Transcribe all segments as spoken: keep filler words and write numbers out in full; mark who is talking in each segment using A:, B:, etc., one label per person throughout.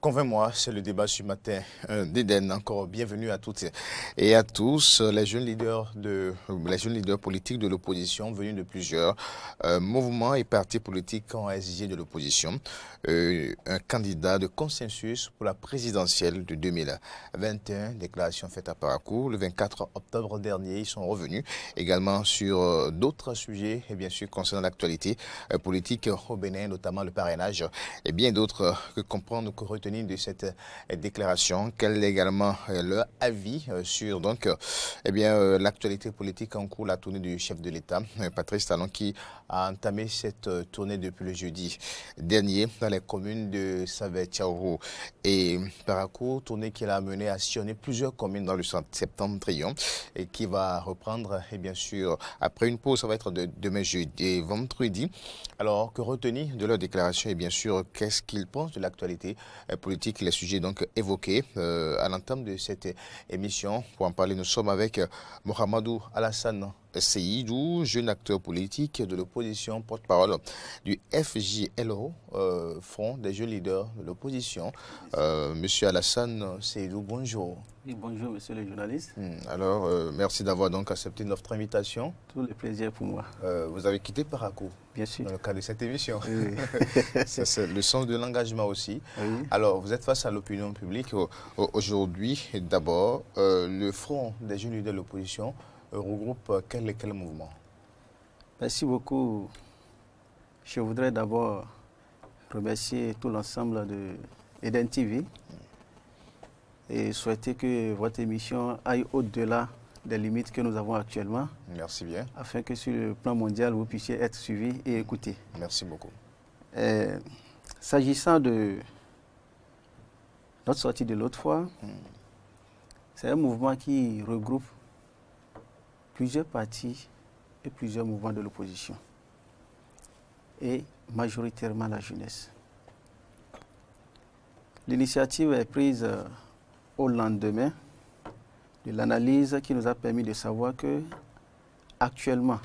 A: Convainc-moi, c'est le débat ce matin euh, d'Éden. Encore bienvenue à toutes et à tous. Les jeunes leaders, de, les jeunes leaders politiques de l'opposition venus de plusieurs euh, mouvements et partis politiques ont exigé de l'opposition euh, un candidat de consensus pour la présidentielle de deux mille vingt et un. Déclaration faite à Parakou le vingt-quatre octobre dernier. Ils sont revenus également sur euh, d'autres sujets et bien sûr concernant l'actualité euh, politique au Bénin, notamment le parrainage et bien d'autres euh, que comprendre, que retenir de cette euh, déclaration, quel est également euh, leur avis euh, sur donc euh, eh bien euh, l'actualité politique en cours, la tournée du chef de l'État, euh, Patrice Talon, qui a entamé cette euh, tournée depuis le jeudi dernier dans les communes de Savet-Tchaourou et Parakou, tournée qu'il a menée à sillonner plusieurs communes dans le septentrion et qui va reprendre et bien sûr après une pause, ça va être de demain jeudi et vendredi. Alors que retenir de leur déclaration et bien sûr qu'est-ce qu'ils pensent de l'actualité euh, politique, les sujets donc évoqués euh, à l'entame de cette émission. Pour en parler, nous sommes avec euh, Mohamedou Alassane Seydou, jeune acteur politique de l'opposition, porte-parole du F J L O, euh, Front des jeunes leaders de l'opposition. Euh, Monsieur Alassane Seydou, bonjour.
B: Oui, bonjour, monsieur le journaliste.
A: Alors, euh, merci d'avoir donc accepté notre invitation.
B: Tout le plaisir pour moi.
A: Euh, vous avez quitté Parakou.
B: Bien sûr.
A: Dans le cadre de cette émission.
B: Oui.
A: C'est le sens de l'engagement aussi.
B: Oui.
A: Alors, vous êtes face à l'opinion publique aujourd'hui. D'abord, euh, le Front des jeunes leaders de l'opposition regroupe quel et quel mouvement?
B: Merci beaucoup. Je voudrais d'abord remercier tout l'ensemble de Eden T V et souhaiter que votre émission aille au-delà des limites que nous avons actuellement.
A: Merci bien.
B: Afin que sur le plan mondial, vous puissiez être suivis et écoutés.
A: Merci beaucoup.
B: S'agissant de notre sortie de l'autre fois, hmm. c'est un mouvement qui regroupe plusieurs partis et plusieurs mouvements de l'opposition, et majoritairement la jeunesse. L'initiative est prise euh, au lendemain de l'analyse qui nous a permis de savoir que actuellement,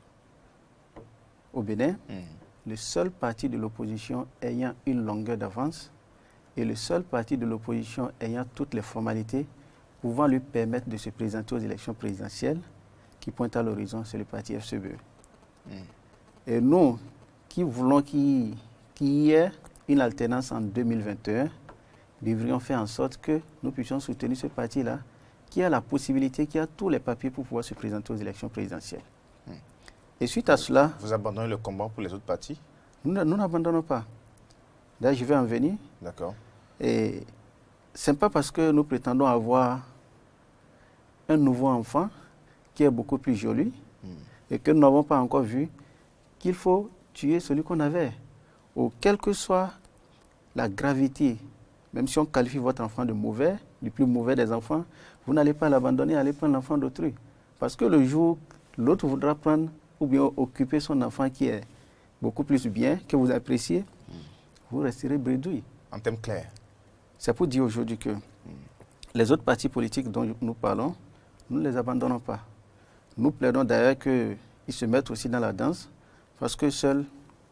B: au Bénin, mmh. le seul parti de l'opposition ayant une longueur d'avance et le seul parti de l'opposition ayant toutes les formalités pouvant lui permettre de se présenter aux élections présidentielles qui pointe à l'horizon, c'est le parti F C B E. Mmh. Et nous, qui voulons qu'il y ait une alternance en deux mille vingt et un, devrions faire en sorte que nous puissions soutenir ce parti-là, qui a la possibilité, qui a tous les papiers pour pouvoir se présenter aux élections présidentielles. Mmh. Et suite à cela...
A: Vous abandonnez le combat pour les autres partis?
B: Nous n'abandonnons pas. D'ailleurs, je vais en venir.
A: D'accord.
B: Et ce n'est pas parce que nous prétendons avoir un nouveau enfant qui est beaucoup plus joli mmh. et que nous n'avons pas encore vu qu'il faut tuer celui qu'on avait. Ou quelle que soit la gravité, même si on qualifie votre enfant de mauvais, du plus mauvais des enfants, vous n'allez pas l'abandonner, allez prendre l'enfant d'autrui. Parce que le jour, l'autre voudra prendre ou bien occuper son enfant qui est beaucoup plus bien, que vous appréciez, mmh. vous resterez bredouille.
A: En termes clairs.
B: C'est pour dire aujourd'hui que mmh. les autres partis politiques dont nous parlons, nous ne les abandonnons pas. Nous plaidons d'ailleurs qu'ils se mettent aussi dans la danse, parce que seul,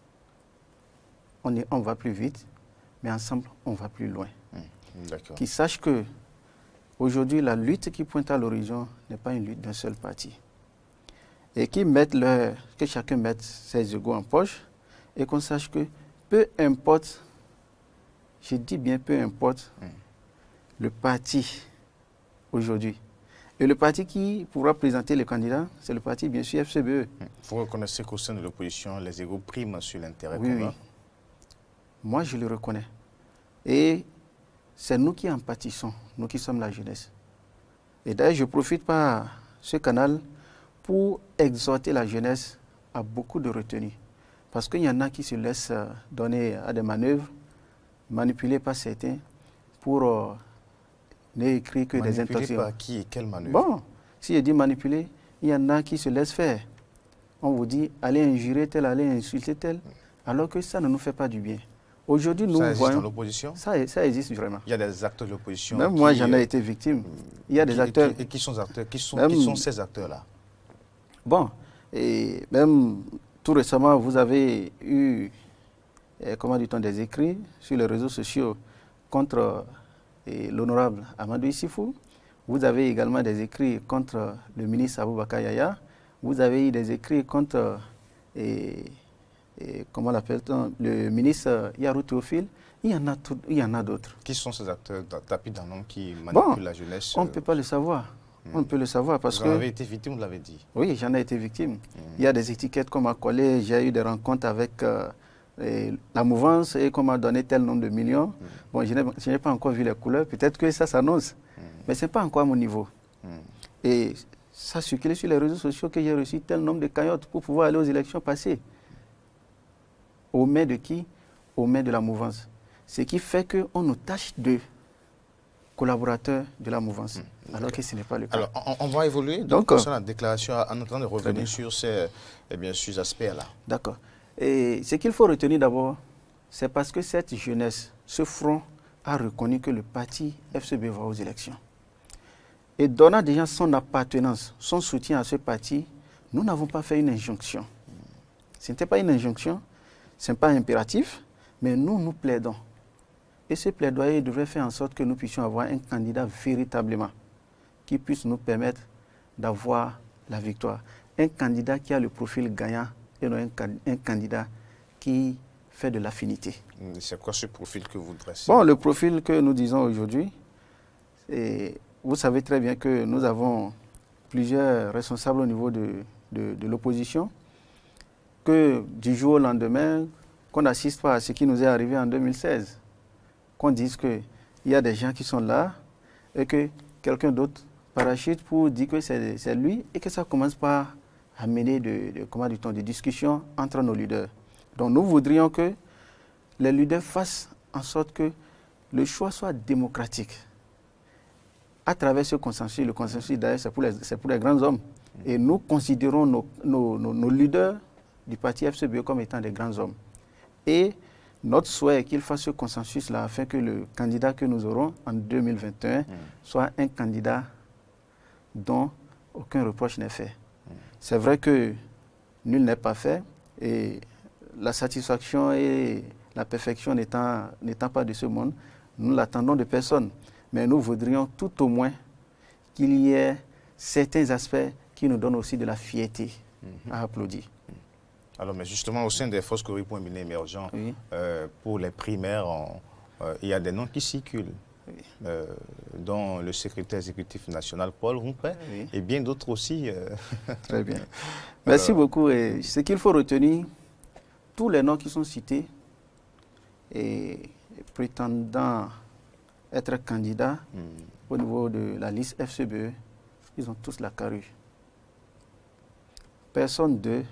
B: on, est, on va plus vite, mais ensemble, on va plus loin. Mmh, qu'ils sachent que aujourd'hui, la lutte qui pointe à l'horizon n'est pas une lutte d'un seul parti. Et qu'ils mettent leur, que chacun mette ses égos en poche, et qu'on sache que peu importe, je dis bien peu importe, mmh. le parti aujourd'hui. Et le parti qui pourra présenter les candidats, c'est le parti, bien sûr, F C B E.
A: Vous reconnaissez qu'au sein de l'opposition, les égos priment sur l'intérêt
B: oui,
A: commun?
B: Oui, moi, je le reconnais. Et c'est nous qui en pâtissons, nous qui sommes la jeunesse. Et d'ailleurs, je profite par ce canal pour exhorter la jeunesse à beaucoup de retenue. Parce qu'il y en a qui se laissent donner à des manœuvres, manipulées par certains, pour... Euh, n'est écrit que
A: manipulé
B: des intentions.
A: Par qui et quelle manœuvre?
B: Bon, si je dis manipuler, il y en a qui se laissent faire. On vous dit, allez injurer tel, allez insulter tel, alors que ça ne nous fait pas du bien. Aujourd'hui, nous
A: ça existe
B: voyons...
A: dans l'opposition?
B: Ça, ça existe vraiment.
A: Il y a des acteurs de l'opposition.
B: Même qui, moi, j'en ai été victime. Il y a
A: qui,
B: des acteurs...
A: Et qui, et qui sont, acteurs, qui sont,
B: même,
A: qui sont ces acteurs-là?
B: Bon, et même tout récemment, vous avez eu, eh, comment dit-on, des écrits sur les réseaux sociaux contre l'honorable Amadou Issifou. Vous avez également des écrits contre le ministre Aboubakar Yaya. Vous avez eu des écrits contre, et, et, comment l'appelle-t-on, le ministre Yarou Théophile. Il y en a, tout, il y en a d'autres.
A: Qui sont ces acteurs tapis dans l'homme qui manipulent
B: bon,
A: la jeunesse?
B: On ne peut pas le savoir. Hmm. On ne peut le savoir parce
A: vous
B: que...
A: Vous avez été victime, vous l'avez dit.
B: Oui, j'en ai été victime. Hmm. Il y a des étiquettes qu'on m'a collées. J'ai eu des rencontres avec euh, la mouvance et qu'on m'a donné tel nombre de millions. Hmm. Bon, je n'ai pas encore vu les couleurs. Peut-être que ça s'annonce. Hmm. Mais ce n'est pas encore à mon niveau. Hmm. Et ça circulait sur les réseaux sociaux que j'ai reçu tel nombre de cagnottes pour pouvoir aller aux élections passées. Aux mains de qui? Aux mains de la mouvance. Ce qui fait qu'on nous tâche de collaborateurs de la mouvance, mmh, alors okay. que ce n'est pas le cas.
A: Alors, on, on va évoluer donc, donc la déclaration en attendant de revenir sur ces, eh bien, sur ces aspects-là.
B: D'accord. Et ce qu'il faut retenir d'abord, c'est parce que cette jeunesse, ce front, a reconnu que le parti F C B va aux élections. Et donnant déjà son appartenance, son soutien à ce parti, nous n'avons pas fait une injonction. Ce n'était pas une injonction, ce n'est pas impératif, mais nous, nous plaidons. Et ce plaidoyer devrait faire en sorte que nous puissions avoir un candidat véritablement qui puisse nous permettre d'avoir la victoire. Un candidat qui a le profil gagnant et non un, un candidat qui fait de l'affinité.
A: C'est quoi ce profil que vous dressez?
B: Bon, le profil que nous disons aujourd'hui, vous savez très bien que nous avons plusieurs responsables au niveau de, de, de l'opposition, que du jour au lendemain, qu'on n'assiste pas à ce qui nous est arrivé en deux mille seize. Qu'on dise qu'il y a des gens qui sont là et que quelqu'un d'autre parachute pour dire que c'est lui et que ça commence par amener de, de, comment dit-on, des discussions entre nos leaders. Donc nous voudrions que les leaders fassent en sorte que le choix soit démocratique. À travers ce consensus, le consensus d'ailleurs c'est pour, pour les grands hommes. Et nous considérons nos, nos, nos, nos leaders du parti F C B comme étant des grands hommes. Et notre souhait est qu'il fasse ce consensus-là afin que le candidat que nous aurons en deux mille vingt et un mmh. soit un candidat dont aucun reproche n'est fait. Mmh. C'est vrai que nul n'est pas fait et la satisfaction et la perfection n'étant n'étant pas de ce monde, nous l'attendons de personne. Mais nous voudrions tout au moins qu'il y ait certains aspects qui nous donnent aussi de la fierté mmh. à applaudir.
A: Alors, mais justement, au sein des forces Cori pour un bilan émergent, oui. euh, pour les primaires, on, euh, il y a des noms qui circulent, oui. euh, dont le secrétaire exécutif national, Paul Rompin, oui. et bien d'autres aussi. Euh...
B: Très bien. Merci Alors... beaucoup. Et ce qu'il faut retenir, tous les noms qui sont cités et prétendant être candidats mm. au niveau de la liste F C B E, ils ont tous la carrure. Personne d'eux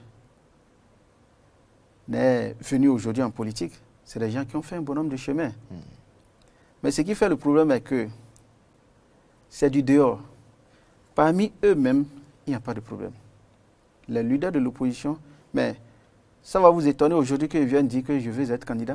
B: n'est venu aujourd'hui en politique. C'est des gens qui ont fait un bonhomme de chemin. Mm. Mais ce qui fait le problème est que c'est du dehors. Parmi eux-mêmes, il n'y a pas de problème. Les leaders de l'opposition, mais ça va vous étonner aujourd'hui qu'ils viennent dire que je veux être candidat.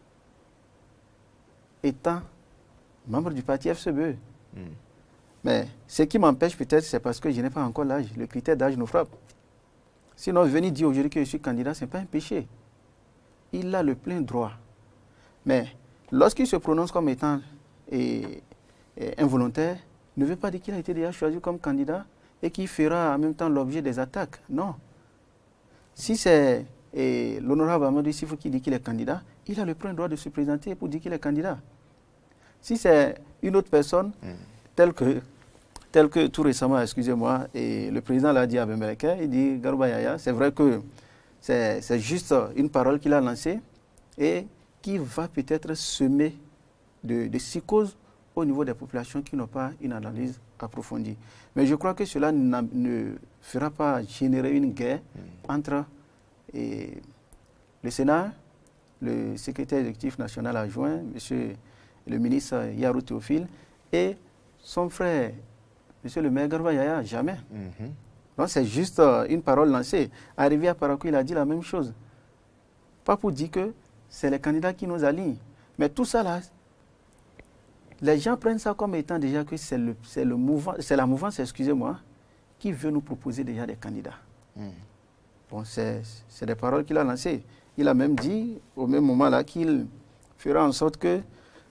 B: Étant membre du parti F C B E. Mm. Mais ce qui m'empêche peut-être, c'est parce que je n'ai pas encore l'âge. Le critère d'âge nous frappe. Sinon, venir dire aujourd'hui que je suis candidat, ce n'est pas un péché. Il a le plein droit. Mais lorsqu'il se prononce comme étant et, et involontaire, ne veut pas dire qu'il a été déjà choisi comme candidat et qu'il fera en même temps l'objet des attaques. Non. Si c'est l'honorable Amadou Issifou qui dit qu'il est candidat, il a le plein droit de se présenter pour dire qu'il est candidat. Si c'est une autre personne, mm. telle que... Tel que tout récemment, excusez-moi, et le président l'a dit à Bembereke, il dit Garba Yaya, c'est vrai que c'est juste une parole qu'il a lancée et qui va peut-être semer de, de psychose au niveau des populations qui n'ont pas une analyse approfondie. Mais je crois que cela ne fera pas générer une guerre mmh. entre et, le Sénat, le secrétaire exécutif national adjoint, monsieur le ministre Yarou Théophile, et son frère, monsieur le maire Garba Yaya, jamais. Mm-hmm. Donc c'est juste euh, une parole lancée. Arrivé à Parakou, il a dit la même chose. Pas pour dire que c'est les candidats qui nous alignent. Mais tout ça là, les gens prennent ça comme étant déjà que c'est le, le mouvement, c'est la mouvance, excusez-moi, qui veut nous proposer déjà des candidats. Mm. Bon, c'est des paroles qu'il a lancées. Il a même dit, au même moment là, qu'il fera en sorte que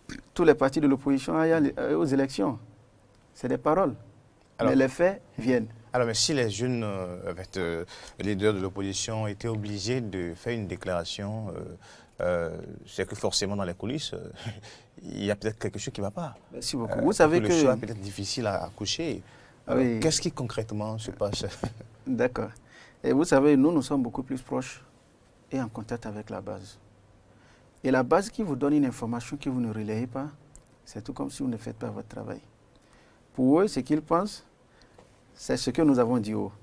B: tous les partis de l'opposition aillent aux élections. C'est des paroles. Alors, mais les faits viennent.
A: Alors, mais si les jeunes euh, euh, leaders de l'opposition étaient obligés de faire une déclaration, euh, euh, c'est que forcément dans les coulisses, euh, il y a peut-être quelque chose qui ne va pas.
B: Merci beaucoup. Euh, vous savez que...
A: Le choix est peut-être difficile à accoucher.
B: Oui.
A: Qu'est-ce qui concrètement se passe?
B: D'accord. Et vous savez, nous, nous sommes beaucoup plus proches et en contact avec la base. Et la base qui vous donne une information que vous ne relayez pas, c'est tout comme si vous ne faites pas votre travail. Pour eux, ce qu'ils pensent, c'est ce que nous avons dit haut.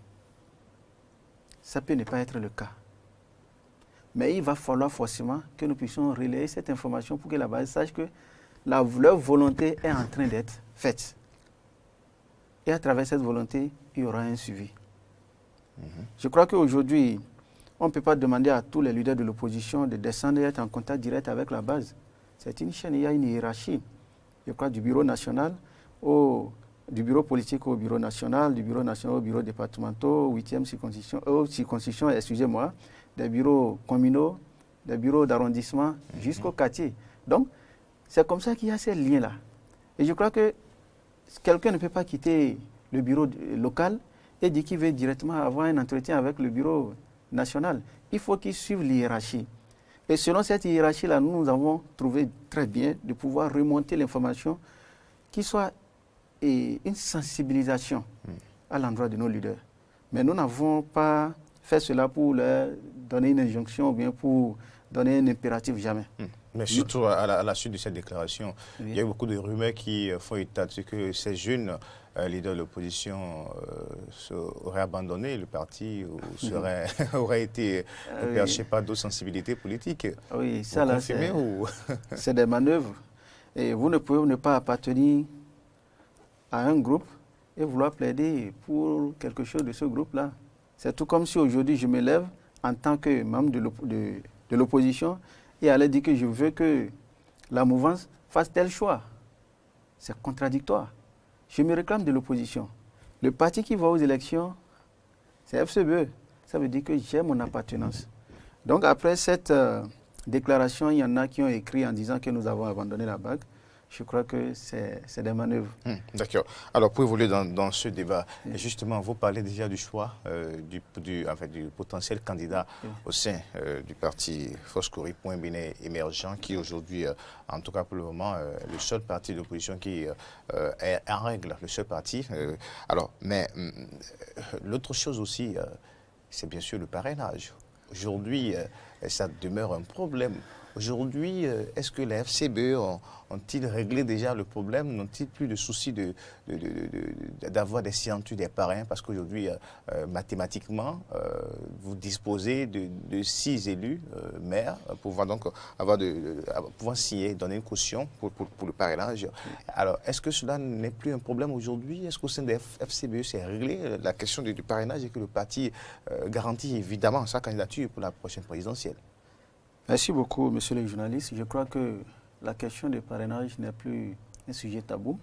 B: Ça peut ne pas être le cas. Mais il va falloir forcément que nous puissions relayer cette information pour que la base sache que la, leur volonté est en train d'être faite. Et à travers cette volonté, il y aura un suivi. Mm-hmm. Je crois qu'aujourd'hui, on ne peut pas demander à tous les leaders de l'opposition de descendre et être en contact direct avec la base. C'est une chaîne, il y a une hiérarchie. Je crois du bureau national au... du bureau politique au bureau national, du bureau national au bureau départemental, huitième circonscription, euh, circonscription excusez-moi, des bureaux communaux, des bureaux d'arrondissement, mm-hmm. jusqu'au quartier. Donc, c'est comme ça qu'il y a ces liens-là. Et je crois que quelqu'un ne peut pas quitter le bureau local et dire qu'il veut directement avoir un entretien avec le bureau national. Il faut qu'il suive l'hiérarchie. Et selon cette hiérarchie-là, nous, nous avons trouvé très bien de pouvoir remonter l'information qui soit et une sensibilisation à l'endroit de nos leaders. Mais nous n'avons pas fait cela pour leur donner une injonction ou bien pour donner un impératif, jamais.
A: Mais surtout à la, à la suite de cette déclaration, oui. il y a eu beaucoup de rumeurs qui font état de ce que ces jeunes euh, leaders de l'opposition euh, auraient abandonné le parti ou seraient, auraient été euh, perchés oui. par d'autres sensibilités politiques.
B: Oui, ça là, c'est
A: ou...
B: des manœuvres. Et vous ne pouvez ne pas appartenir à un groupe et vouloir plaider pour quelque chose de ce groupe-là. C'est tout comme si aujourd'hui je me lève en tant que membre de l'opposition et aller dire que je veux que la mouvance fasse tel choix. C'est contradictoire. Je me réclame de l'opposition. Le parti qui va aux élections, c'est F C B E. Ça veut dire que j'ai mon appartenance. Donc après cette euh, déclaration, il y en a qui ont écrit en disant que nous avons abandonné la bague. Je crois que c'est des manœuvres.
A: Hum, D'accord. Alors, pour évoluer dans, dans ce débat, oui. justement, vous parlez déjà du choix euh, du, du, en fait, du potentiel candidat oui. au sein euh, du parti Foscori Point Bénin émergent, qui aujourd'hui, euh, en tout cas pour le moment, euh, le seul parti d'opposition qui euh, est en règle, le seul parti. Euh, alors, mais euh, l'autre chose aussi, euh, c'est bien sûr le parrainage. Aujourd'hui, euh, ça demeure un problème. Aujourd'hui, est-ce que les F C B E ont, ont-ils réglé déjà le problème? N'ont-ils plus de soucis de, de, de, de, d'avoir des signatures des parrains? Parce qu'aujourd'hui, euh, mathématiquement, euh, vous disposez de, de six élus euh, maires pour pouvoir donc avoir de, de, pouvoir signer, donner une caution pour, pour, pour le parrainage. Alors, est-ce que cela n'est plus un problème aujourd'hui? Est-ce qu'au sein des F C B E, c'est réglé la question du, du parrainage et que le parti euh, garantit évidemment sa candidature pour la prochaine présidentielle?
B: Merci beaucoup, monsieur le journaliste. Je crois que la question du parrainage n'est plus un sujet tabou.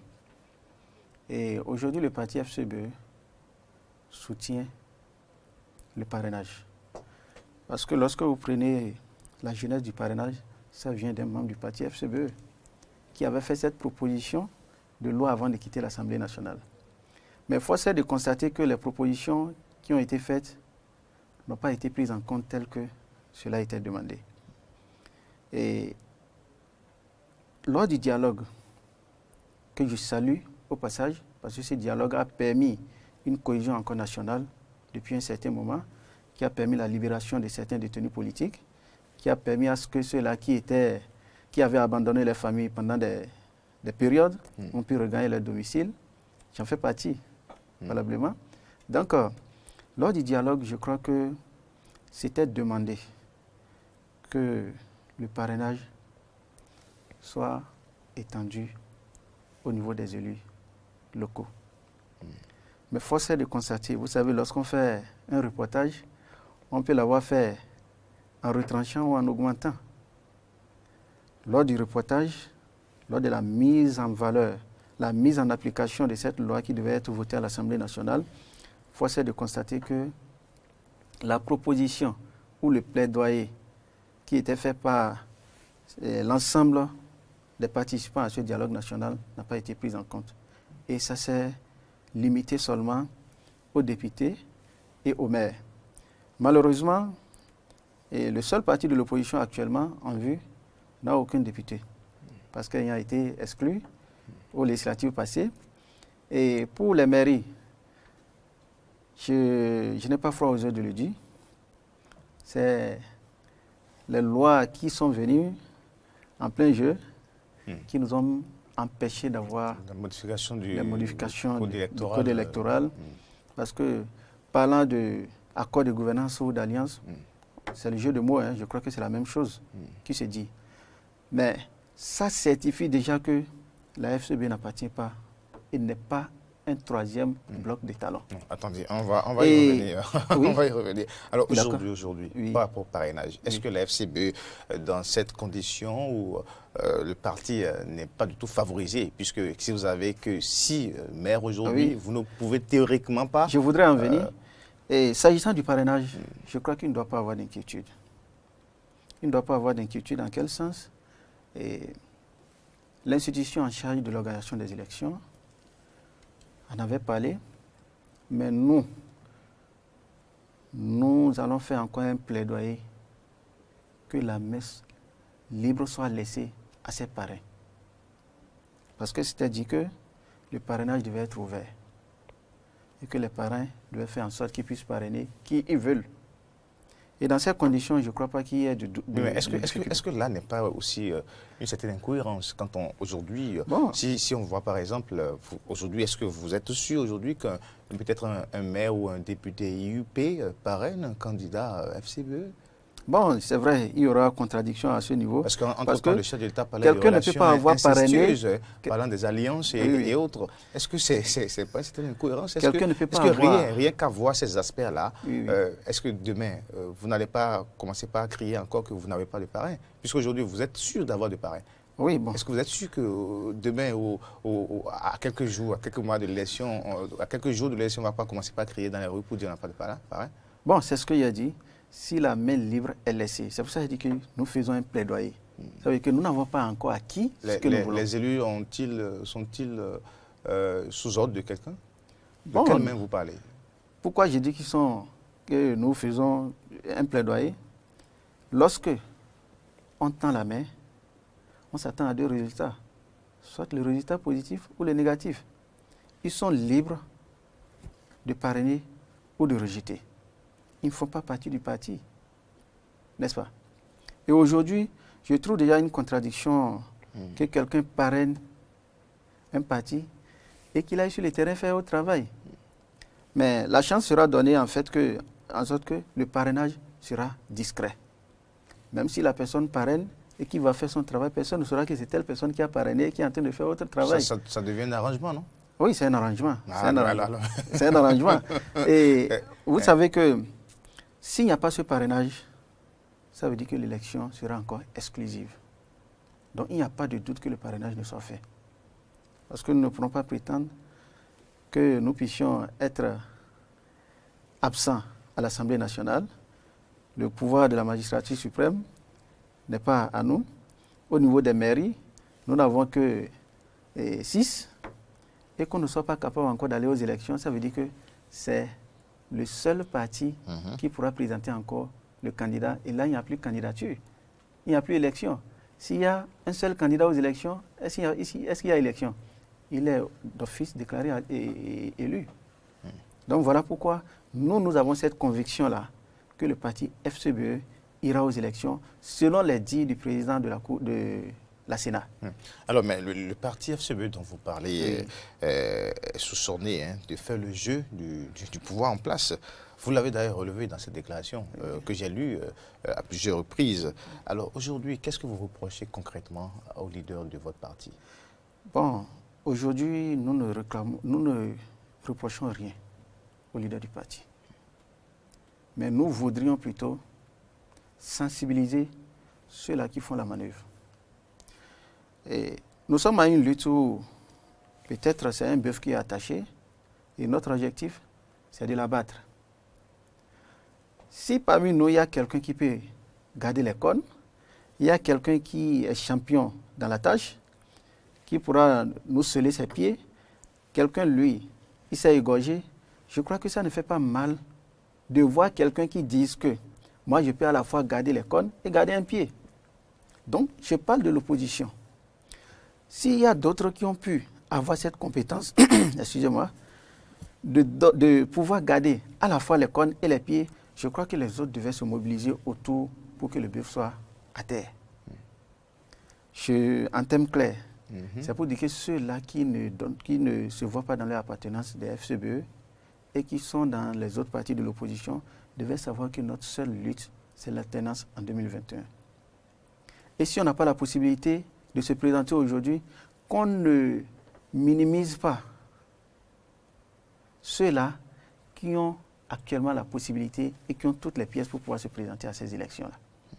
B: Et aujourd'hui, le parti F C B E soutient le parrainage. Parce que lorsque vous prenez la jeunesse du parrainage, ça vient d'un membre du parti F C B E qui avait fait cette proposition de loi avant de quitter l'Assemblée nationale. Mais force est de constater que les propositions qui ont été faites n'ont pas été prises en compte telles que cela était demandé. Et lors du dialogue, que je salue au passage, parce que ce dialogue a permis une cohésion encore nationale depuis un certain moment, qui a permis la libération de certains détenus politiques, qui a permis à ce que ceux-là qui, étaient, qui avaient abandonné les familles pendant des, des périodes mmh. ont pu regagner leur domicile. J'en fais partie, mmh. valablement. Donc, euh, lors du dialogue, je crois que c'était demandé que le parrainage soit étendu au niveau des élus locaux. Mmh. Mais force est de constater, vous savez, lorsqu'on fait un reportage, on peut l'avoir fait en retranchant ou en augmentant. Lors du reportage, lors de la mise en valeur, la mise en application de cette loi qui devait être votée à l'Assemblée nationale, force est de constater que la proposition ou le plaidoyer qui était fait par l'ensemble des participants à ce dialogue national n'a pas été prise en compte. Et ça s'est limité seulement aux députés et aux maires. Malheureusement, et le seul parti de l'opposition actuellement en vue n'a aucun député, parce qu'il a été exclu aux législatives passées. Et pour les mairies, je, je n'ai pas froid aux yeux de le dire, c'est les lois qui sont venues en plein jeu hmm. qui nous ont empêchés d'avoir
A: la modification du,
B: la modification
A: du code
B: du,
A: électoral.
B: Du code électoral hmm. Parce que parlant d'accord de gouvernance ou d'alliance, hmm. c'est le jeu de mots, hein, je crois que c'est la même chose hmm. qui se dit. Mais ça certifie déjà que la F C B n'appartient pas, il n'est pas un troisième mmh. bloc des talents.
A: Non, attendez, on va, on va y revenir.
B: Oui.
A: on va y revenir. Alors aujourd'hui, aujourd'hui,
B: oui.
A: par rapport au parrainage, est-ce oui. que la F C B, dans cette condition où euh, le parti euh, n'est pas du tout favorisé, puisque si vous avez que six euh, maires aujourd'hui, oui. vous ne pouvez théoriquement pas...
B: Je voudrais en venir. Euh, Et s'agissant du parrainage, mmh. je crois qu'il ne doit pas avoir d'inquiétude. Il ne doit pas avoir d'inquiétude. Dans quel sens? L'institution en charge de l'organisation des élections en avait parlé, mais nous, nous allons faire encore un plaidoyer que la messe libre soit laissée à ses parrains. Parce que c'était dit que le parrainage devait être ouvert et que les parrains devaient faire en sorte qu'ils puissent parrainer qui ils veulent. Et dans ces conditions, je ne crois pas qu'il y ait de doute.
A: Oui, est-ce que, est-ce que, est-ce que là n'est pas aussi euh, une certaine incohérence quand on, aujourd'hui, bon. si, si on voit par exemple, aujourd'hui, est-ce que vous êtes sûr aujourd'hui qu'un peut-être un, un maire ou un député I U P euh, parraine un candidat F C B E?
B: Bon, c'est vrai, il y aura contradiction à ce niveau.
A: Parce qu'entre-temps, le chef de l'État parlait
B: quelqu'un
A: de
B: ne peut pas avoir parrainé,
A: parlant des alliances et, oui, oui. et autres. Est-ce que c'est c'est pas une incohérence? Est-ce
B: quelqu'un
A: que,
B: ne peut pas
A: est-ce que
B: avoir...
A: rien, rien qu'à voir ces aspects-là,
B: oui, oui.
A: euh, est-ce que demain, euh, vous n'allez pas commencer par crier encore que vous n'avez pas de parrain? Puisqu'aujourd'hui, vous êtes sûr d'avoir de parrain.
B: Oui, bon.
A: Est-ce que vous êtes sûr que demain, au, au, à quelques jours, à quelques mois de l'élection, à quelques jours de l'élection, on ne va pas commencer par crier dans les rues pour dire qu'on n'a pas de parrain?
B: Bon, c'est ce qu'il a dit. Si la main libre est laissée, c'est pour ça que je dis que nous faisons un plaidoyer. Hmm. Ça veut dire que nous n'avons pas encore acquis
A: les,
B: ce que
A: les,
B: nous voulons.
A: Les élus sont-ils euh, sous ordre de quelqu'un? De
B: bon,
A: quelle main vous parlez?
B: Pourquoi je dis qu'ils sont, que nous faisons un plaidoyer? Lorsque on tend la main, on s'attend à deux résultats, soit le résultat positif ou le négatif. Ils sont libres de parrainer ou de rejeter. Ils ne font pas partie du parti, n'est-ce pas? Et aujourd'hui, je trouve déjà une contradiction mmh. que quelqu'un parraine un parti et qu'il aille sur le terrain faire au travail. Mais la chance sera donnée en fait que, en sorte que le parrainage sera discret. Même si la personne parraine et qui va faire son travail, personne ne saura que c'est telle personne qui a parrainé et qui est en train de faire autre travail.
A: Ça, ça, ça devient un arrangement, non?
B: Oui, c'est un arrangement.
A: Ah,
B: c'est un,
A: là,
B: arrangement.
A: Là, là.
B: C'est un arrangement. Et vous savez que s'il n'y a pas ce parrainage, ça veut dire que l'élection sera encore exclusive. Donc il n'y a pas de doute que le parrainage ne soit fait. Parce que nous ne pourrons pas prétendre que nous puissions être absents à l'Assemblée nationale. Le pouvoir de la magistrature suprême n'est pas à nous. Au niveau des mairies, nous n'avons que eh, six. Et qu'on ne soit pas capable encore d'aller aux élections, ça veut dire que c'est le seul parti mmh. qui pourra présenter encore le candidat. Et là, il n'y a plus de candidature. Il n'y a plus d'élection. S'il y a un seul candidat aux élections, est-ce qu'il y a, est-ce qu'il y a élection? Il est d'office déclaré et, et, élu. Mmh. Donc voilà pourquoi nous, nous avons cette conviction-là que le parti F C B E ira aux élections selon les dires du président de la Cour de la Sénat.
A: Alors, mais le, le parti F C B E dont vous parlez oui. est, est sous son nez hein, de faire le jeu du, du, du pouvoir en place. Vous l'avez d'ailleurs relevé dans cette déclaration euh, que j'ai lue euh, à plusieurs reprises. Alors aujourd'hui, qu'est-ce que vous reprochez concrètement au leader de votre parti?
B: Bon, aujourd'hui, nous ne réclamons, nous ne reprochons rien au leader du parti. Mais nous voudrions plutôt sensibiliser ceux-là qui font la manœuvre. Et nous sommes à une lutte où peut-être c'est un bœuf qui est attaché et notre objectif, c'est de l'abattre. Si parmi nous, il y a quelqu'un qui peut garder les cônes, il y a quelqu'un qui est champion dans la tâche, qui pourra nous sceller ses pieds. Quelqu'un, lui, il s'est égorgé. Je crois que ça ne fait pas mal de voir quelqu'un qui dise que moi, je peux à la fois garder les cônes et garder un pied. Donc, je parle de l'opposition. S'il y a d'autres qui ont pu avoir cette compétence, excusez-moi, de, de, de pouvoir garder à la fois les cônes et les pieds, je crois que les autres devaient se mobiliser autour pour que le bœuf soit à terre. Je, en termes clairs, mm-hmm. c'est pour dire que ceux-là qui ne, donnent, qui ne se voient pas dans leur appartenance des F C B E et qui sont dans les autres partis de l'opposition devaient savoir que notre seule lutte, c'est l'alternance en deux mille vingt et un. Et si on n'a pas la possibilité de se présenter aujourd'hui, qu'on ne minimise pas ceux-là qui ont actuellement la possibilité et qui ont toutes les pièces pour pouvoir se présenter à ces élections-là.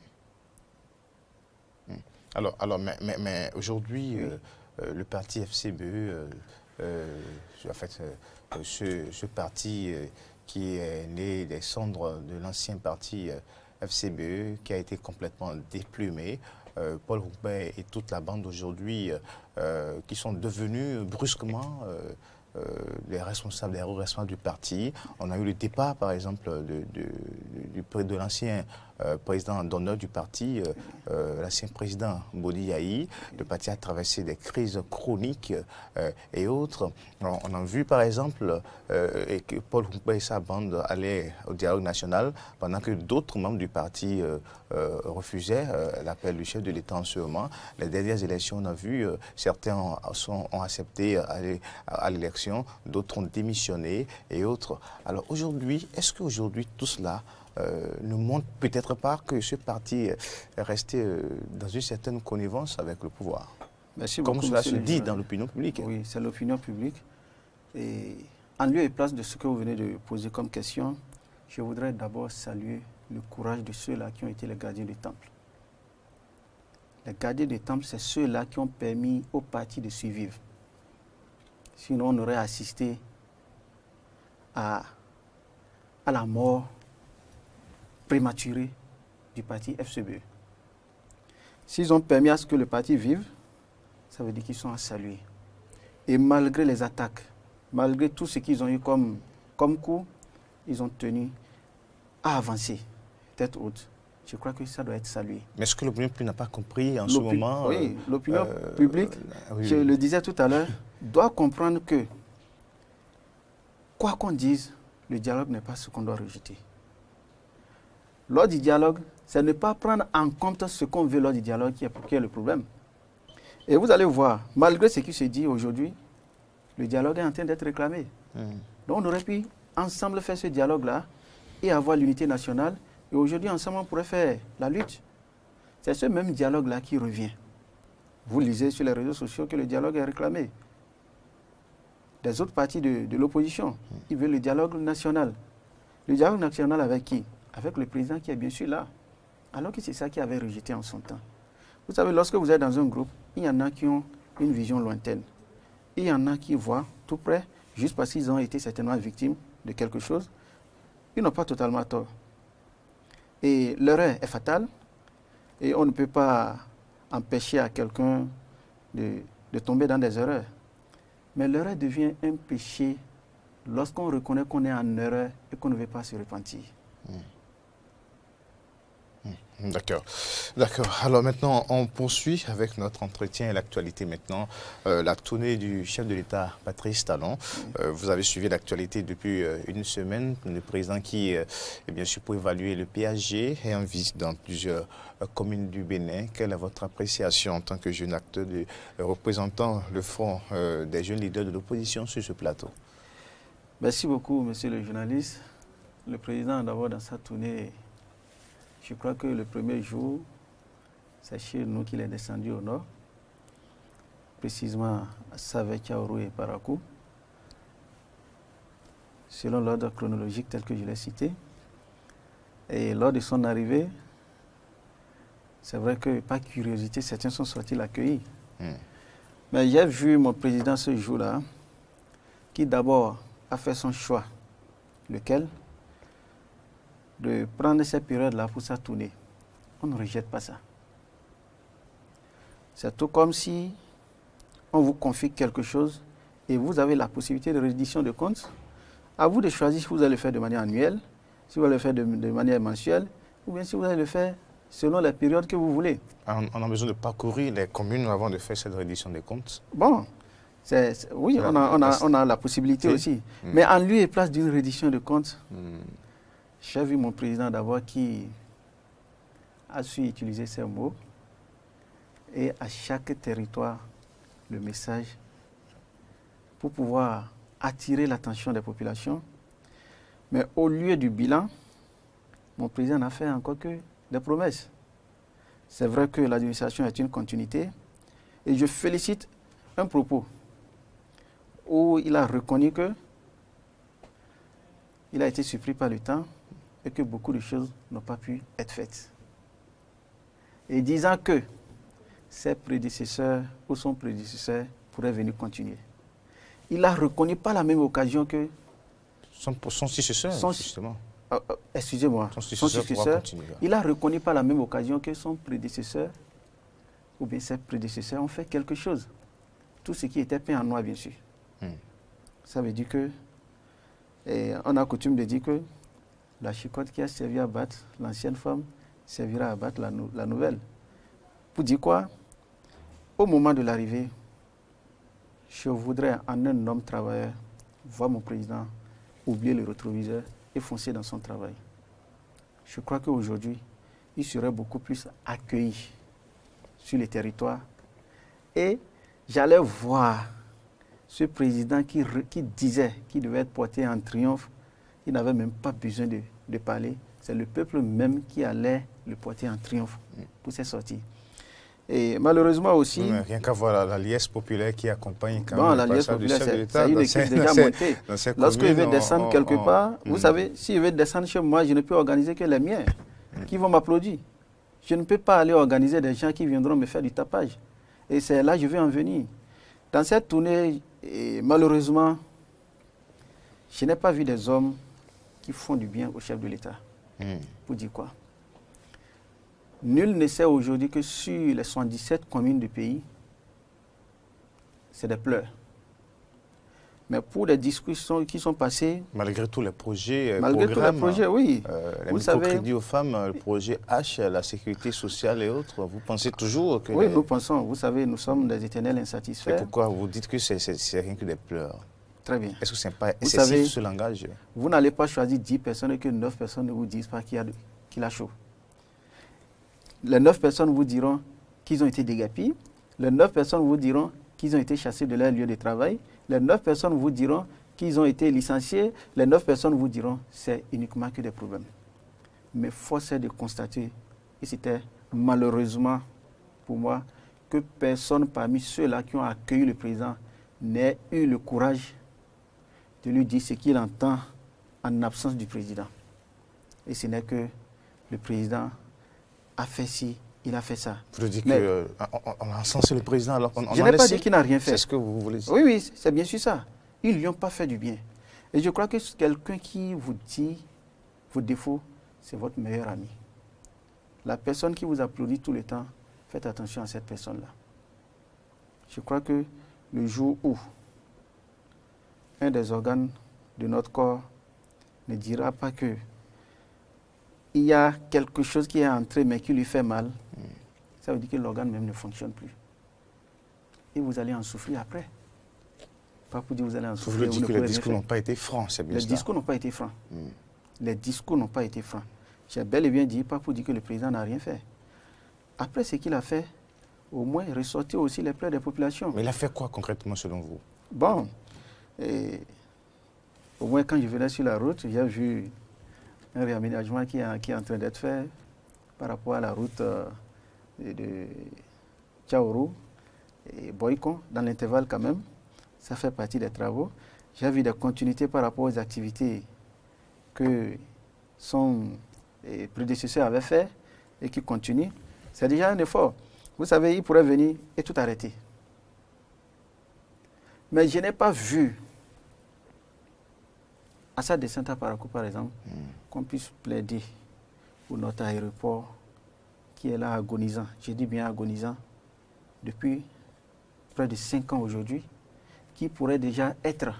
A: Alors, alors mais, mais, mais aujourd'hui, oui. euh, euh, le parti F C B E, euh, euh, en fait, euh, ce, ce parti euh, qui est né des cendres de l'ancien parti euh, F C B E, qui a été complètement déplumé, euh, Paul Rougbert et toute la bande aujourd'hui, euh, qui sont devenus brusquement euh, euh, les responsables, les responsables du parti. On a eu le départ, par exemple, de, de, de, de l'ancien Euh, président d'honneur du parti, euh, euh, l'ancien président Bodi Yahi. Le parti a traversé des crises chroniques euh, et autres. On, on a vu par exemple euh, et que Paul Rougbert et sa bande allaient au dialogue national pendant que d'autres membres du parti euh, euh, refusaient euh, l'appel du chef de l'État en ce moment. Les dernières élections, on a vu, euh, certains ont, sont, ont accepté aller à, à l'élection, d'autres ont démissionné et autres. Alors aujourd'hui, est-ce qu'aujourd'hui tout cela Euh, ne montre peut-être pas que ce parti est resté euh, dans une certaine connivence avec le pouvoir.
B: Merci
A: Comme
B: beaucoup,
A: cela se dit
B: le...
A: dans l'opinion publique.
B: Oui, c'est l'opinion publique. Et en lieu et place de ce que vous venez de poser comme question, je voudrais d'abord saluer le courage de ceux-là qui ont été les gardiens du temple. Les gardiens du temple, c'est ceux-là qui ont permis au parti de survivre. Sinon, on aurait assisté à, à la mort prématuré du parti F C B E. S'ils ont permis à ce que le parti vive, ça veut dire qu'ils sont à saluer. Et malgré les attaques, malgré tout ce qu'ils ont eu comme, comme coup, ils ont tenu à avancer, tête haute. Je crois que ça doit être salué.
A: Mais est-ce que l'opinion publique n'a pas compris en ce moment?
B: Oui,
A: euh,
B: l'opinion
A: euh,
B: publique,
A: euh, oui,
B: je
A: oui.
B: le disais tout à l'heure, doit comprendre que, quoi qu'on dise, le dialogue n'est pas ce qu'on doit rejeter. Lors du dialogue, c'est ne pas prendre en compte ce qu'on veut lors du dialogue qui est, qui est le problème. Et vous allez voir, malgré ce qui se dit aujourd'hui, le dialogue est en train d'être réclamé. Mmh. Donc on aurait pu ensemble faire ce dialogue-là et avoir l'unité nationale. Et aujourd'hui, ensemble, on pourrait faire la lutte. C'est ce même dialogue-là qui revient. Vous lisez sur les réseaux sociaux que le dialogue est réclamé. Des autres partis de, de l'opposition, mmh. ils veulent le dialogue national. Le dialogue national avec qui? Avec le président qui est bien sûr là, alors que c'est ça qui avait rejeté en son temps. Vous savez, lorsque vous êtes dans un groupe, il y en a qui ont une vision lointaine. Il y en a qui voient tout près, juste parce qu'ils ont été certainement victimes de quelque chose. Ils n'ont pas totalement tort. Et l'erreur est fatale, et on ne peut pas empêcher à quelqu'un de, de tomber dans des erreurs. Mais l'erreur devient un péché lorsqu'on reconnaît qu'on est en erreur et qu'on ne veut pas se repentir. Mmh.
A: D'accord. D'accord. Alors maintenant, on poursuit avec notre entretien et l'actualité maintenant. Euh, la tournée du chef de l'État, Patrice Talon. Euh, vous avez suivi l'actualité depuis euh, une semaine. Le président qui, euh, est bien sûr, pour évaluer le P A G est en visite dans plusieurs euh, communes du Bénin. Quelle est votre appréciation en tant que jeune acteur de, euh, représentant le Front euh, des jeunes leaders de l'opposition sur ce plateau?
B: Merci beaucoup, monsieur le journaliste. Le président, d'abord, dans sa tournée, je crois que le premier jour, c'est chez nous qu'il est descendu au nord, précisément à Savé-Kaourou et Parakou, selon l'ordre chronologique tel que je l'ai cité. Et lors de son arrivée, c'est vrai que, par curiosité, certains sont sortis l'accueillir. Mmh. Mais j'ai vu mon président ce jour-là, qui d'abord a fait son choix. Lequel? De prendre cette période-là pour sa tournée. On ne rejette pas ça. C'est tout comme si on vous confie quelque chose et vous avez la possibilité de reddition de comptes. À vous de choisir si vous allez le faire de manière annuelle, si vous allez le faire de, de manière mensuelle, ou bien si vous allez le faire selon la période que vous voulez.
A: On a besoin de parcourir les communes avant de faire cette reddition des comptes.
B: Bon, c'est, c'est, oui, on a, on, a, on a la possibilité oui. aussi. Mm. Mais en lieu et place d'une reddition de comptes, mm. j'ai vu mon président d'abord qui a su utiliser ces mots et à chaque territoire, le message pour pouvoir attirer l'attention des populations. Mais au lieu du bilan, mon président n'a fait encore que des promesses. C'est vrai que l'administration est une continuité et je félicite un propos où il a reconnu que il a été surpris par le temps et que beaucoup de choses n'ont pas pu être faites. Et disant que ses prédécesseurs ou son prédécesseur pourraient venir continuer. Il a reconnu par la même occasion que
A: son, son successeur, son, justement.
B: Euh, euh, excusez-moi, son successeur, son successeur il a reconnu par la même occasion que son prédécesseur ou bien ses prédécesseurs ont fait quelque chose. Tout ce qui était peint en noir, bien sûr. Hmm. Ça veut dire que, et on a coutume de dire que la chicotte qui a servi à battre l'ancienne femme servira à battre la, nou la nouvelle. Pour dire quoi? Au moment de l'arrivée, je voudrais, en un homme travailleur, voir mon président oublier le rétroviseur et foncer dans son travail. Je crois qu'aujourd'hui, il serait beaucoup plus accueilli sur les territoires. Et j'allais voir ce président qui, qui disait qu'il devait être porté en triomphe. Il n'avait même pas besoin de, de parler. C'est le peuple même qui allait le porter en triomphe pour ses sorties. Et malheureusement aussi...
A: Oui, rien qu'à voir la, la liesse populaire qui accompagne quand
B: bon,
A: même
B: la
A: le
B: liesse
A: passage du chef de l'État.
B: C'est une équipe déjà montée. Lorsqu'il veut descendre on, quelque on, part, on, vous mm. savez, s'il veut descendre chez moi, je ne peux organiser que les miens mm. qui vont m'applaudir. Je ne peux pas aller organiser des gens qui viendront me faire du tapage. Et c'est là que je vais en venir. Dans cette tournée, et malheureusement, je n'ai pas vu des hommes qui font du bien au chef de l'État. Mm. Pour dire quoi? Nul ne sait aujourd'hui que sur les soixante-dix-sept communes du pays, c'est des pleurs. Mais pour les discussions qui sont passées...
A: Malgré tous les projets,
B: malgré tous les projets, oui.
A: Euh, les microcrédits aux femmes, le projet H, la sécurité sociale et autres, vous pensez toujours que...
B: Oui,
A: les...
B: nous pensons. Vous savez, nous sommes des éternels insatisfaits.
A: Et pourquoi vous dites que c'est rien que des pleurs?
B: Très bien.
A: Est-ce que ce n'est pas excessif, vous savez, ce langage?
B: Vous n'allez pas choisir dix personnes et que neuf personnes ne vous disent pas qu'il a, qu'il a chaud. Les neuf personnes vous diront qu'ils ont été dégapis. Les neuf personnes vous diront qu'ils ont été chassés de leur lieu de travail. Les neuf personnes vous diront qu'ils ont été licenciés. Les neuf personnes vous diront que c'est uniquement que des problèmes. Mais force est de constater, et c'était malheureusement pour moi, que personne parmi ceux-là qui ont accueilli le président n'ait eu le courage de lui dire ce qu'il entend en absence du président. Et ce n'est que le président a fait ci, il a fait ça.
A: Vous dites qu'on euh, a encensé le président alors qu'on
B: Je n'ai pas dit qu'il n'a rien fait.
A: C'est ce que vous voulez dire?
B: Oui, oui, c'est bien sûr ça. Ils ne lui ont pas fait du bien. Et je crois que quelqu'un qui vous dit vos défauts, c'est votre meilleur ami. La personne qui vous applaudit tout le temps, faites attention à cette personne-là. Je crois que le jour où un des organes de notre corps ne dira pas que il y a quelque chose qui est entré mais qui lui fait mal, mm. ça veut dire que l'organe même ne fonctionne plus. Et vous allez en souffrir après. Pas pour dire que vous allez en souffrir.
A: Vous voulez dire que les discours n'ont pas été francs, c'est bien ça?
B: Les discours n'ont pas été francs. Mm. Les discours n'ont pas été francs. J'ai bel et bien dit, pas pour dire que le président n'a rien fait. Après ce qu'il a fait, au moins ressortir aussi les pleurs des populations.
A: Mais il a fait quoi concrètement selon vous?
B: Bon, et, au moins quand je venais sur la route, j'ai vu un réaménagement qui est, qui est en train d'être fait par rapport à la route euh, de, de Tchaourou et Boycon, dans l'intervalle quand même. Ça fait partie des travaux. J'ai vu des continuités par rapport aux activités que son prédécesseur avait fait et qui continuent. C'est déjà un effort. Vous savez, il pourrait venir et tout arrêter. Mais je n'ai pas vu à sa descente à Parakou, par exemple, mm. qu'on puisse plaider pour notre aéroport qui est là agonisant. Je dis bien agonisant depuis près de cinq ans aujourd'hui, qui pourrait déjà être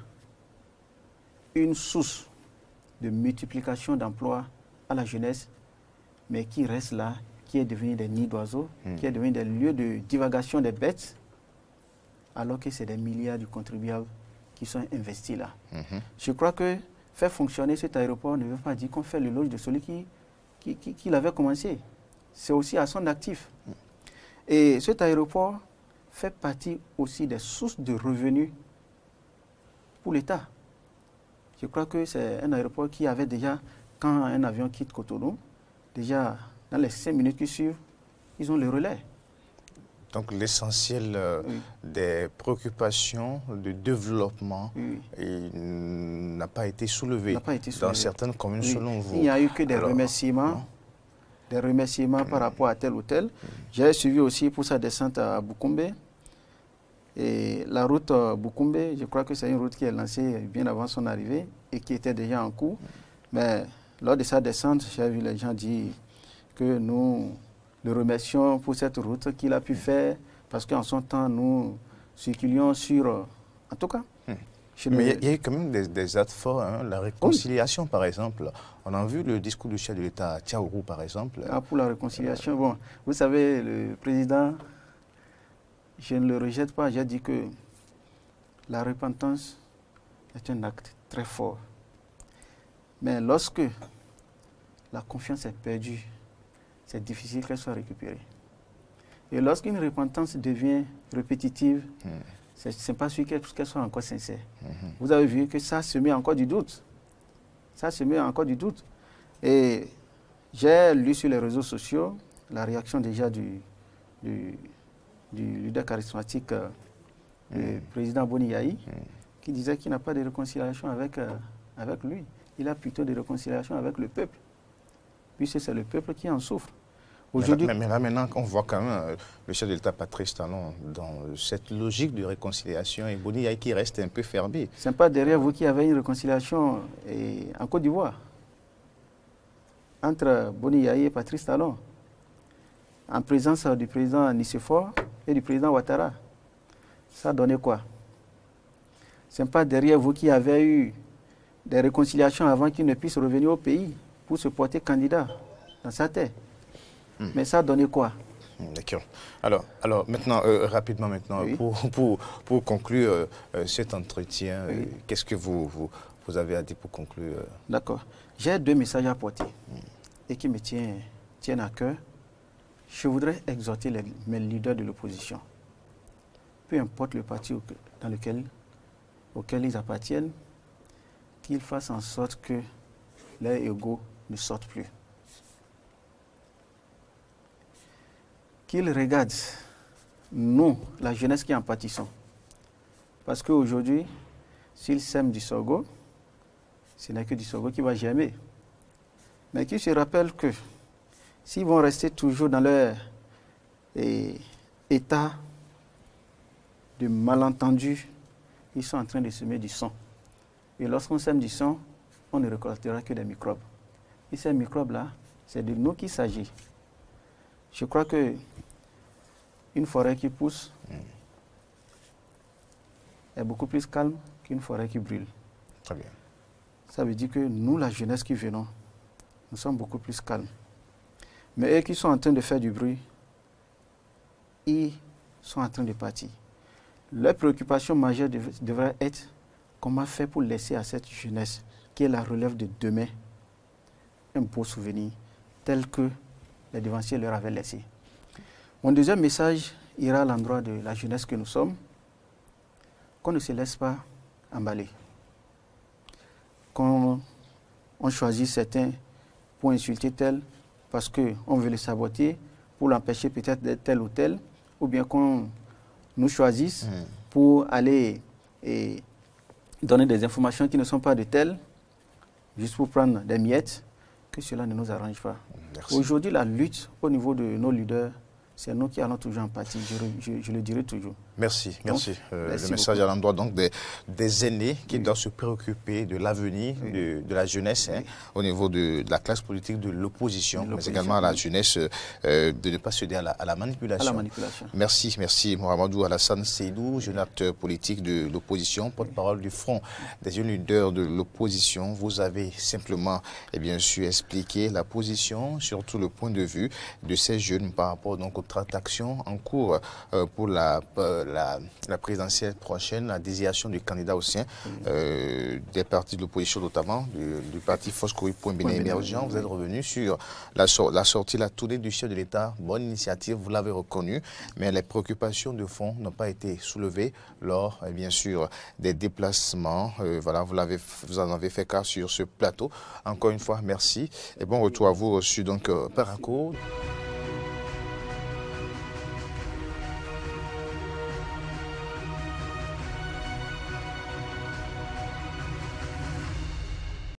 B: une source de multiplication d'emplois à la jeunesse, mais qui reste là, qui est devenu des nids d'oiseaux, mmh. qui est devenu des lieux de divagation des bêtes, alors que c'est des milliards de contribuables qui sont investis là. Mmh. Je crois que faire fonctionner cet aéroport ne veut pas dire qu'on fait l'éloge de celui qui, qui, qui, qui l'avait commencé. C'est aussi à son actif. Mmh. Et cet aéroport fait partie aussi des sources de revenus pour l'État. Je crois que c'est un aéroport qui avait déjà, quand un avion quitte Cotonou, déjà dans les cinq minutes qui suivent, ils ont le relais.
A: Donc l'essentiel euh, oui. des préoccupations de développement oui. n'a pas été soulevé
B: pas été soulevé
A: dans certaines communes oui. selon vous.
B: Il n'y a eu que des Alors, remerciements, non? des remerciements mmh. par rapport à tel ou tel. Mmh. J'ai suivi aussi pour sa descente à Boukoumbe. Et la route euh, Boukoumbe, je crois que c'est une route qui est lancée bien avant son arrivée et qui était déjà en cours. Mmh. Mais lors de sa descente, j'ai vu les gens dire que nous le remercions pour cette route qu'il a pu faire, parce qu'en son temps, nous circulions sur... Euh, en tout cas...
A: Mmh. Mais il y, y a eu quand même des, des actes forts, hein, la réconciliation, oui. par exemple. On a vu le discours du chef de l'État à Tiaourou, par exemple.
B: Ah, pour la réconciliation, euh, bon, vous savez, le président... Je ne le rejette pas, j'ai dit que la repentance est un acte très fort. Mais lorsque la confiance est perdue, c'est difficile qu'elle soit récupérée. Et lorsqu'une repentance devient répétitive, mmh. ce n'est pas sûr qu'elle soit encore sincère. Mmh. Vous avez vu que ça se met encore du doute. Ça se met encore du doute. Et j'ai lu sur les réseaux sociaux la réaction déjà du... du du leader charismatique, euh, mmh. le président Boni Yayi, mmh. qui disait qu'il n'a pas de réconciliation avec, euh, avec lui. Il a plutôt de réconciliation avec le peuple, puisque c'est le peuple qui en souffre.
A: Mais là, mais là, maintenant, on voit quand même euh, le chef de l'État, Patrice Talon, dans cette logique de réconciliation, et Boni Yayi qui reste un peu fermé.
B: Ce n'est pas derrière vous qui avez une réconciliation et, en Côte d'Ivoire, entre Boni Yayi et Patrice Talon, en présence du président Nicéphore et du président Ouattara. Ça a donné quoi? Ce n'est pas derrière vous qui avez eu des réconciliations avant qu'il ne puisse revenir au pays pour se porter candidat dans sa terre. Mmh. Mais ça a donné quoi?
A: D'accord. Alors, alors maintenant, euh, rapidement maintenant, oui. pour, pour, pour conclure euh, cet entretien, oui. euh, qu'est-ce que vous, vous, vous avez à dire pour conclure? euh...
B: D'accord. J'ai deux messages à porter mmh. et qui me tiennent, tiennent à cœur. Je voudrais exhorter les, mes leaders de l'opposition, peu importe le parti au, dans lequel, auquel ils appartiennent, qu'ils fassent en sorte que leur ego ne sorte plus. Qu'ils regardent, nous, la jeunesse qui en pâtissons. Parce qu'aujourd'hui, s'ils sèment du sorgho, ce n'est que du sorgho qui va germer. Mais qu'ils se rappellent que s'ils vont rester toujours dans leur et, état de malentendu, ils sont en train de semer du sang. Et lorsqu'on sème du sang, on ne récoltera que des microbes. Et ces microbes-là, c'est de nous qu'il s'agit. Je crois que une forêt qui pousse mmh. est beaucoup plus calme qu'une forêt qui brûle.
A: Très bien.
B: Ça veut dire que nous, la jeunesse qui venons, nous sommes beaucoup plus calmes. Mais eux qui sont en train de faire du bruit, ils sont en train de partir. Leur préoccupation majeure dev devrait être comment faire pour laisser à cette jeunesse, qui est la relève de demain, un beau souvenir tel que les devanciers leur avaient laissé. Mon deuxième message ira à l'endroit de la jeunesse que nous sommes, qu'on ne se laisse pas emballer. Qu'on on choisit certains pour insulter tel, parce qu'on veut le saboter, pour l'empêcher peut-être d'être tel ou tel, ou bien qu'on nous choisisse mmh. pour aller et donner des informations qui ne sont pas de telles, juste pour prendre des miettes, que cela ne nous arrange pas. Aujourd'hui, la lutte au niveau de nos leaders, c'est nous qui allons toujours en partie, je, je, je le dirai toujours.
A: Merci, merci.
B: Donc,
A: euh,
B: merci
A: le message
B: beaucoup.
A: à l'endroit donc des, des aînés qui
B: Oui.
A: doivent se préoccuper de l'avenir
B: Oui.
A: de, de la jeunesse hein,
B: Oui.
A: au niveau de, de la classe politique de l'opposition, mais
B: L'opposition,
A: également à la
B: oui.
A: jeunesse euh, de ne pas céder à la, à la
B: À
A: manipulation.
B: la manipulation.
A: Merci, merci Mohamedou Alassane Seydou, jeune acteur politique de l'opposition, porte-parole du Front des jeunes leaders de l'opposition. Vous avez simplement et bien sûr expliqué la position, surtout le point de vue de ces jeunes par rapport donc aux tractations en cours euh, pour la, euh, la, la présidentielle prochaine, la désignation du candidat au sein euh, des partis de l'opposition, notamment du, du parti Foscoï Point Bénin Émergent. Vous êtes revenu sur la, sor la sortie, la tournée du chef de l'État. Bonne initiative, vous l'avez reconnu, mais les préoccupations de fond n'ont pas été soulevées lors, eh bien sûr, des déplacements. Euh, voilà, vous, l'avez, vous en avez fait cas sur ce plateau. Encore une fois, merci et bon retour à vous reçu donc euh, par un cours.